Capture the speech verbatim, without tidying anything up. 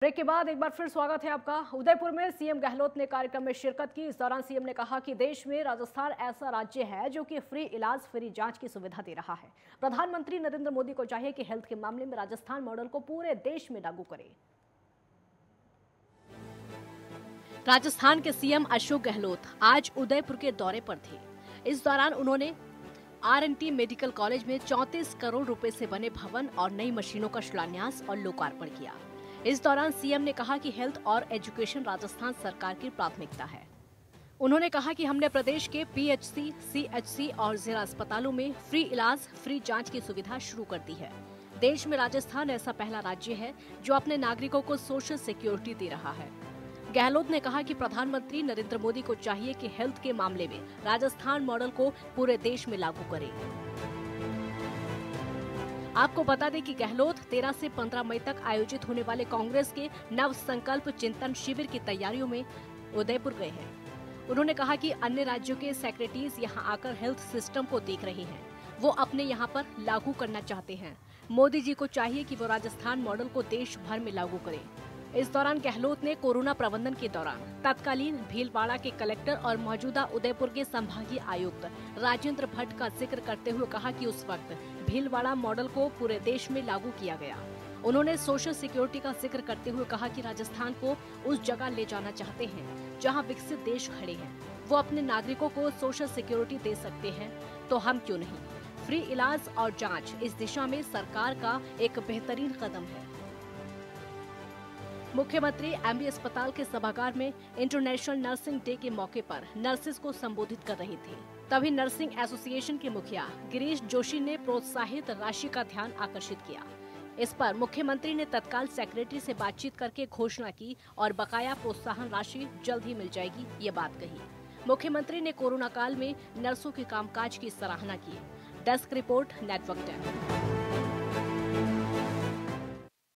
Break के बाद एक बार फिर स्वागत है आपका। उदयपुर में सीएम गहलोत ने कार्यक्रम में शिरकत की। इस दौरान सीएम ने कहा कि देश में राजस्थान ऐसा राज्य है जो कि फ्री इलाज, फ्री जांच की सुविधा दे रहा है। प्रधानमंत्री नरेंद्र मोदी को चाहिए कि हेल्थ के मामले में राजस्थान मॉडल को पूरे देश में लागू करे। राजस्थान के सीएम अशोक गहलोत आज उदयपुर के दौरे पर थे। इस दौरान उन्होंने R N T medical college में चौंतीस करोड़ रुपए से बने भवन और नई मशीनों का शिलान्यास और लोकार्पण किया। इस दौरान सीएम ने कहा कि हेल्थ और एजुकेशन राजस्थान सरकार की प्राथमिकता है। उन्होंने कहा कि हमने प्रदेश के P H C, C H C और जिला अस्पतालों में फ्री इलाज, फ्री जांच की सुविधा शुरू कर दी है। देश में राजस्थान ऐसा पहला राज्य है जो अपने नागरिकों को सोशल सिक्योरिटी दे रहा है। गहलोत ने कहा कि प्रधानमंत्री नरेंद्र मोदी को चाहिए कि हेल्थ के मामले में राजस्थान मॉडल को पूरे देश में लागू करें। आपको बता दें कि गहलोत तेरह से पंद्रह मई तक आयोजित होने वाले कांग्रेस के नव संकल्प चिंतन शिविर की तैयारियों में उदयपुर गए हैं। उन्होंने कहा कि अन्य राज्यों के सेक्रेटरीज यहां आकर हेल्थ सिस्टम को देख रहे हैं, वो अपने यहां पर लागू करना चाहते हैं। मोदी जी को चाहिए कि वो राजस्थान मॉडल को देश भर में लागू करें। इस दौरान गहलोत ने कोरोना प्रबंधन के दौरान तत्कालीन भीलवाड़ा के कलेक्टर और मौजूदा उदयपुर के संभागीय आयुक्त राजेंद्र भट्ट का जिक्र करते हुए कहा कि उस वक्त भीलवाड़ा मॉडल को पूरे देश में लागू किया गया। उन्होंने सोशल सिक्योरिटी का जिक्र करते हुए कहा कि राजस्थान को उस जगह ले जाना चाहते हैं जहां विकसित देश खड़े हैं। वो अपने नागरिकों को सोशल सिक्योरिटी दे सकते हैं तो हम क्यों नहीं। फ्री इलाज और जाँच इस दिशा में सरकार का एक बेहतरीन कदम है। मुख्यमंत्री एम बी अस्पताल के सभागार में इंटरनेशनल नर्सिंग डे के मौके पर नर्सेज को संबोधित कर रही थी। तभी नर्सिंग एसोसिएशन के मुखिया गिरीश जोशी ने प्रोत्साहित राशि का ध्यान आकर्षित किया। इस पर मुख्यमंत्री ने तत्काल सेक्रेटरी से बातचीत करके घोषणा की और बकाया प्रोत्साहन राशि जल्द ही मिल जाएगी, ये बात कही। मुख्यमंत्री ने कोरोना काल में नर्सों के कामकाज की सराहना की। Desk report, network ten.